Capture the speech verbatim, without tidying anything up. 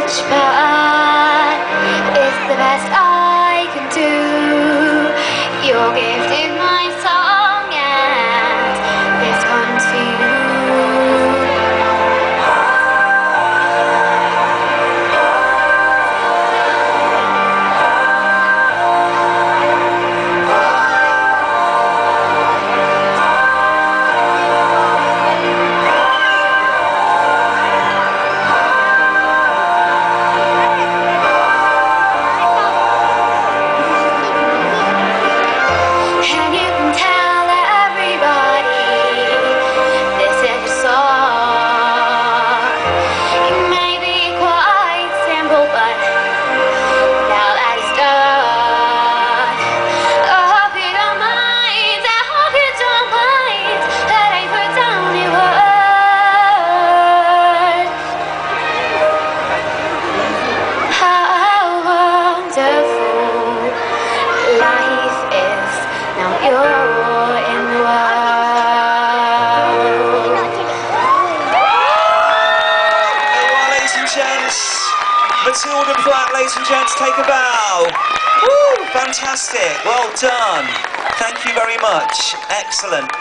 much, but it's the best I can do. Your gift is my song, and this one's for you. Matilda Platt, ladies and gents, take a bow. Woo, fantastic, well done. Thank you very much, excellent.